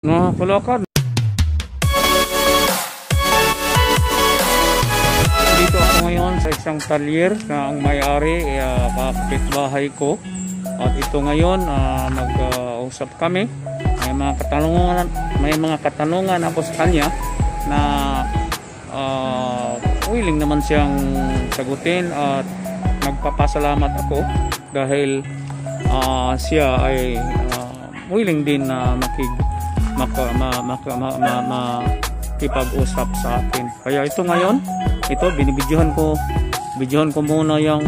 Mga kalakad, dito ako ngayon sa isang talyer na ang may-ari kapitbahay ko. At ito ngayon mag-usap kami. May mga katanungan ako sa kanya na willing naman siyang sagutin, at nagpapasalamat ako dahil siya ay willing din na makipag-usap sa akin. Kaya ito ngayon, binibidyohan ko muna yung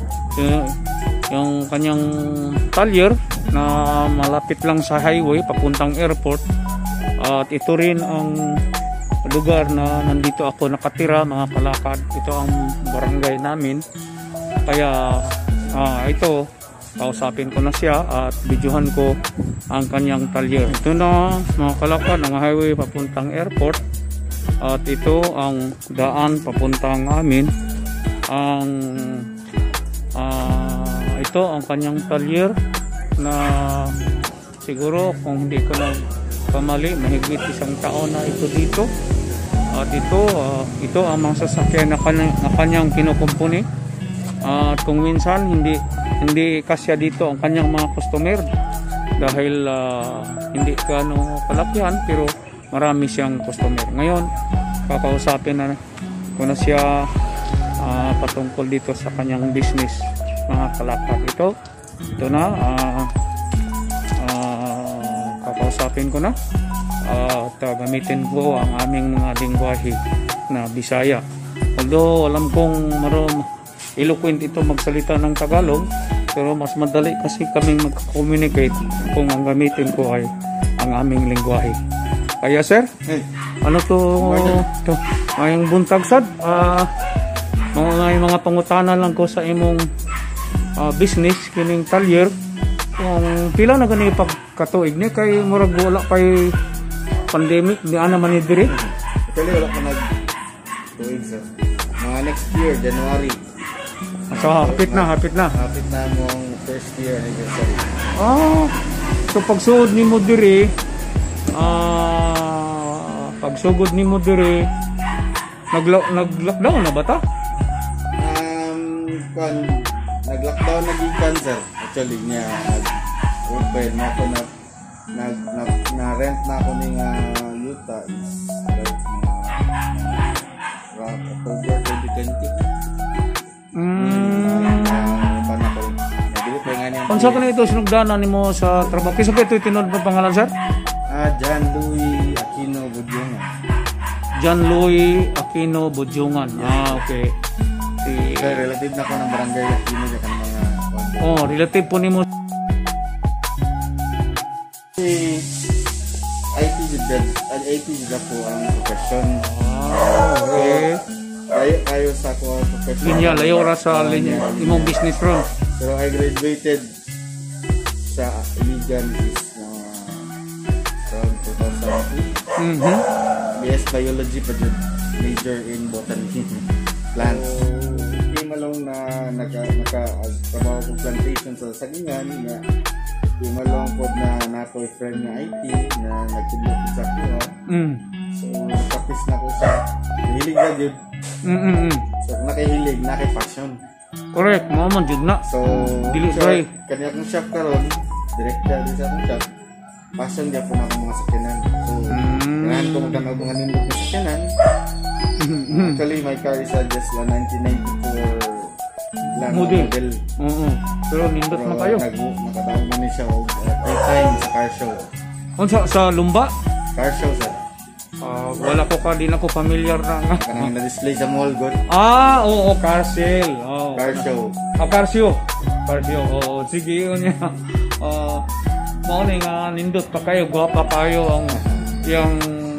kanyang talyer na malapit lang sa highway papuntang airport. At ito rin ang lugar na nandito ako nakatira, mga kalakad. Ito ang barangay namin. Kaya ito, kausapin ko na siya at videohan ko ang kanyang talyer. Ito na, mga kalakad, ang highway papuntang airport. At ito ang daan papuntang amin. Ito ang kanyang talyer na siguro kung hindi ko na pamali, mahigit 1 taon na ito dito. At ito ang mga sasakyan na kanyang kinukumpuni. At kung minsan hindi kasya dito ang kanyang mga customer dahil hindi gaano kalakihan, pero marami siyang customer. Ngayon kakausapin na ko na siya patungkol dito sa kanyang business, mga kalakad. Ito na, kakausapin ko na at gamitin ko ang aming mga lingwahe na Bisaya. Although alam kong eloquent ito magsalita ng Tagalog, pero mas madali kasi kaming mag-communicate kung ang gamitin ko ay ang aming lingwahe. Kaya sir, ano to ngayong buntag sad, mga pangutana lang ko sa imong business kining talyer. Kung pila na gani pagkatuig ni kay murag wala pay pandemic di ana man ni dire. Kali wala pa tuig sir. Mga next year January. So hapit na mong first year anniversary. So pagsugod nimo dire, nag-lockdown na ba ta? Nag-lockdown na gikan sir. Actually niya nag-open na ako na rent na ako ning yuta is like October 2020. Unsa ka na ito sinugdanan nimo sa trabaho? Kisa pa ito tinod pa pangalan sir? John Louis Aquino Budjongan. John Louis Aquino Budjongan. Okay. Relative na ko ng barangay Aquino sa mga relative po nimo. IT jud po ang profession. Okay. Kayo sa ko profession. Linya layo ra sa linya imong business ron. Pero I graduated sa illegal is around 2002. BS Biology pa dyan. Major in botany plants. Hindi malong na nagtrabaho ko plantation sa sagingan nga hindi malong po na nako'y friend na IT na nagtulog sa kuha. So practice na ko sa hilig na yun. So nakihilig, nakipassion. Correct, mo man jud na. So dili try kanya akong shop karon, director sa akong shop. Passion dia po na akong mga sakyanan. So kailangan ko magkanaw mga nindot na sakyanan. Actually my car is just a 1994 lang model. Pero nindot man kayo. Nakatawag man ni siya 3 times sa car show. Unsa sa Lumba? Car show sir. Wala ko pa, din ako familiar na nga. Kanang na-display sa mall god. Oo, car sale. Car show. Car show. Sige yun niya. Morning, nindot pa kayo, guwapa kayo ang yung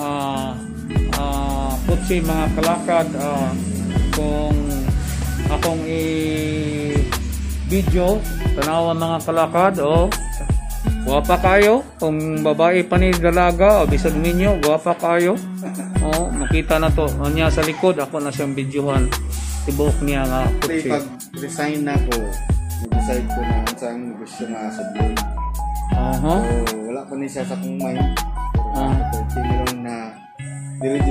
putsi mga kalakad. Kung akong i-video, tanawan mga kalakad, guwapa kayo. Kung babae pa ni dalaga o bisag ninyo, guwapa kayo. Makita na to. Niya sa likod, ako na siyang videohan. Tibok niya nga. Pag-resign na ko, nag-decide ko na saan gusto na sa blog. So, wala pa niya sa kong mind.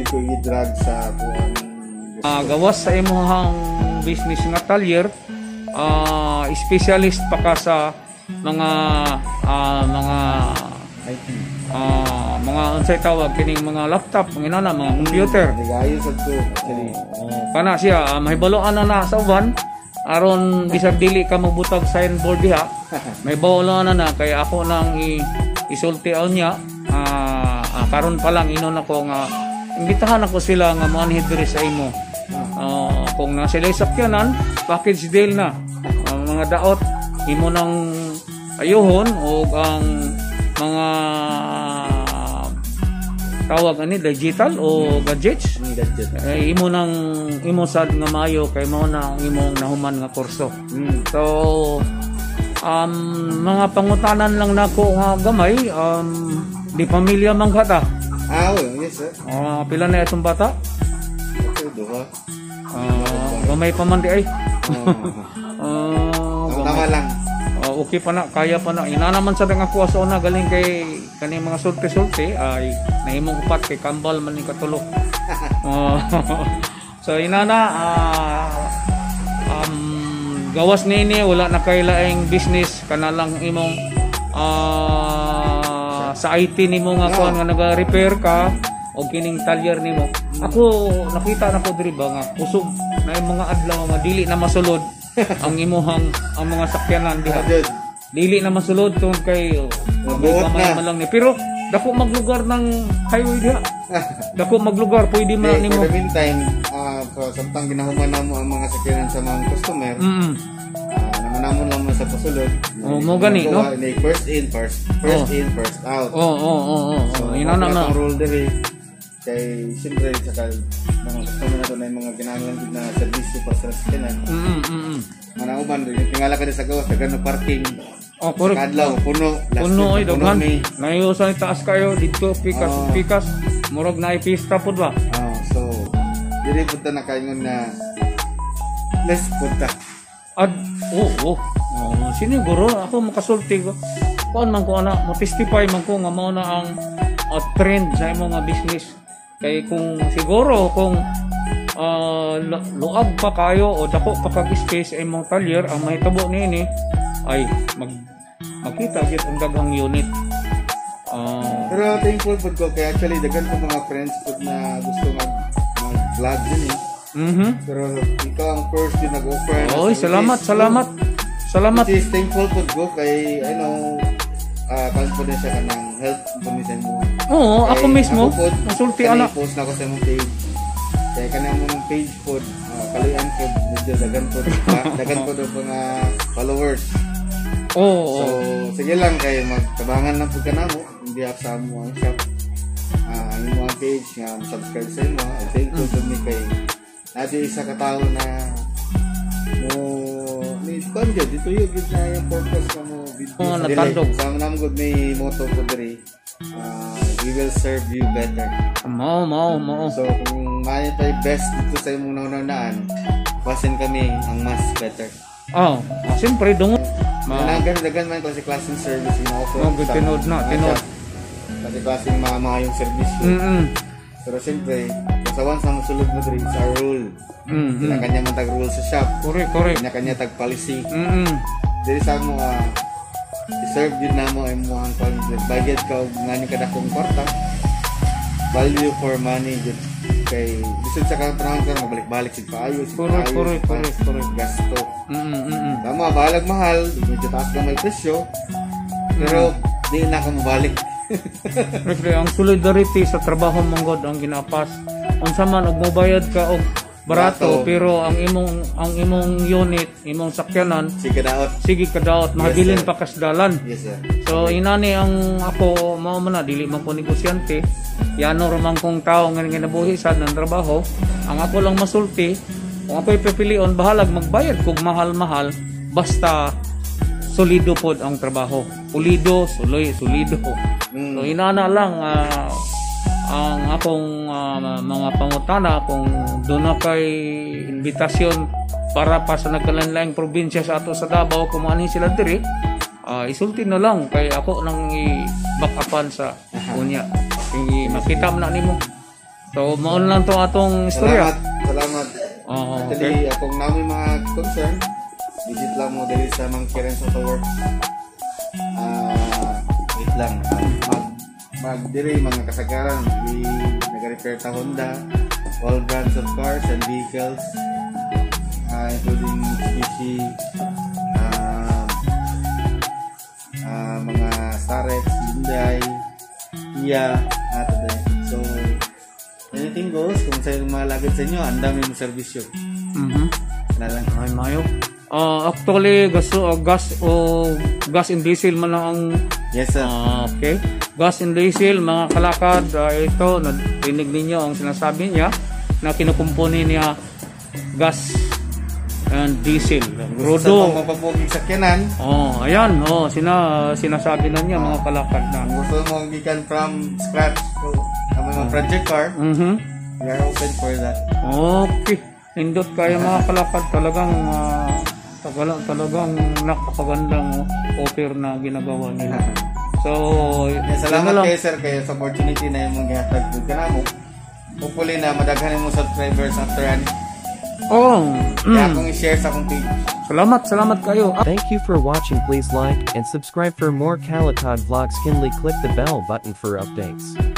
ko i-drag sa kuan. Gawas sa imong business nga talyer, specialist pa ka sa mga IT. mga unsay tawag kining mga laptop, mga mga computer. Nagayo sa to. Actually. Kana siya mahibaloan na sa uban aron bisag dili ka magbutag signboard diha. May bawlan na kay ako nang isulti niya. Karon pa lang inon ako nga imbitahan ako sila nga moanhi diri sa imo. Kung na sila sakyanan, package deal na. Mga daot imo nang ayuhon o ang mga tawag ani digital o gadgets. Imo nang imo sad nga maayo kay mao na ang imong nahuman nga kurso. So mga pangutanan lang nako nga gamay, di pamilya man kata. Yes sir. Pila na itong bata? Duha. Gamay pa man di ay. Tama lang. Okay pa na, kaya pa na. Ina naman sa nga kuwaso na galing kay kaning mga sulti-sulti ay nahimong upat kay kambal man ni katulo. So ina na gawas nini wala na kay laing business kana lang imong sa IT nimo nga kuan nga naga-repair ka o kining talyer nimo. Ako nakita na ko diri ba nga kusog na yung mga adlaw nga dili na masulod ang imuhang ang mga sakyanan diha. Dili na masulod tungod kay gamay man lang ni pero dako maglugar ng highway diha. Dako maglugar pwede man nimo. For the meantime, samtang ginahuman namo ang mga sakyanan sa mga customer. Naman lang mo sa pasulod. Mo gani no. First in, first out. So, ina na rule diri. Kay siyempre sa mga customer nato na mga kinahanglan na serbisyo para sa sakyanan. Manauban rin tingala ka sa gawas dagan parking. Kadlaw puno ay daghan. Nayusan taas kayo dito pikas murag na pista pud ba. So diri punta na kaingon na let's punta. Siniguro ako makasulti ko. Kuan man ko ana mo testify man ko nga mao na ang trend sa imong nga business. Kay kung siguro kung luag pa kayo o dako pa kag space sa imong talyer ang mahitabo nini ay makita gyud ang daghang unit. Pero thankful pud ko kay actually daghan ko mga friends pud na gusto mag-vlog din eh. Pero ikaw ang first din nag-offer. Salamat. It is thankful po ko kay confident siya ka ng help po ni sa mo. Ako mismo. Masulti ana. Post na ko sa mong page. Kaya kanang mong page po, kaluyan po, medyo dagan po do mga followers. So, sige lang kay magtabangan lang po ka na mo. Hindi sa mo ang shop. Ang mga page nga subscribe sa imo. Thankful po ni kay Adi isa ka tao na dito yung gid na yung purpose ka mo video natandog sa namgod may motto ko diri we will serve you better. Mao So kung maayo tayo best dito sa imong naunaan pasin kami ang mas better. Siyempre dungo dagan man klaseng service ino-offer tinod klaseng mga yung service. Pero siyempre sa once na masulod mo diri sa rule. Kanya man tag rule sa shop. Correct. Kanya tag policy. Diri sa mo i-serve din namo ay mo ang budget ka og ngani kada kong kwarta. Value for money jud kay bisud sa kanang ka mabalik-balik sig paayo. Correct. Gasto. Tama balag mahal, medyo taas lang may presyo. Pero di na ka mabalik. Ang solidarity sa trabaho manggod ang ginapas. Unsa man og mobayad ka og barato pero ang imong unit, imong sakyanan sige kadaot mahabilin pa kasdalan. Yes sir. So inani ang ako mao man na dili man ko negosyante. Yano ra man kong tao nga ginabuhi sad ng trabaho. Ang ako lang masulti, kung ako'y pipilion bahalag magbayad kog mahal-mahal basta solido pod ang trabaho. Solido. So inana lang ang akong mga pangutana kung doon na kay invitasyon para pa sa nagkalanlaing probinsya sa ato sa Davao kung maanhin sila diri, isulti na lang kay ako nang i-back upan sa kunya. Makita mo na nimo. So, maon lang to atong istorya. Salamat. Oh, Actually, okay. akong namin mga concern, visit lang mo dali sa mga Kirens Auto Works. Wait lang. Magdiri mga kasagaran. We nag-repair ta Honda, all brands of cars and vehicles, including Mitsubishi, mga Starex, Hyundai, Kia, so anything goes. Kung sa'yo malagad sa inyo, ang dami mong servisyo. Lang. Ay, mayo. Actually, gas and diesel man lang ang... Yes, sir. Okay. Gas and diesel, mga kalakad, ito, narinig ninyo ang sinasabi niya na kinukumpuni niya gas and diesel. Gusto sa mga mapapuging sakyanan. Ayan, sinasabi na niya mga kalakad na. Gusto mong gikan from scratch to mga project car. We are open for that. Okay. Indot kayo mga kalakad, talagang napakagandang offer na ginagawa nila. So, salamat kayo sir kayo sa opportunity na yung mga gihatag ka na mo. Hopefully na madaghan mo subscribers after an. Kaya akong i-share sa akong page. Salamat kayo. Thank you for watching. Please like and subscribe for more Kalatag vlogs. Kindly click the bell button for updates.